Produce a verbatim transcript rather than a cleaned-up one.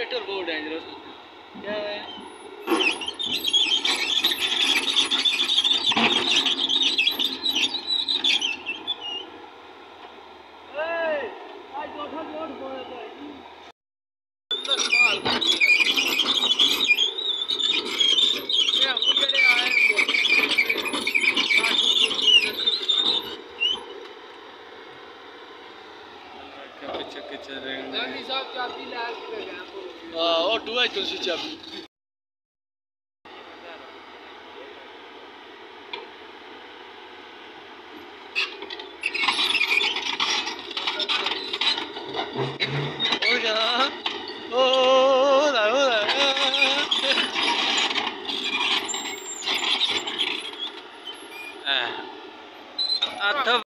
Elevator बहुत dangerous क्या है। और दुआ तो से चाबी ओ जा ओ ला ओ ला आ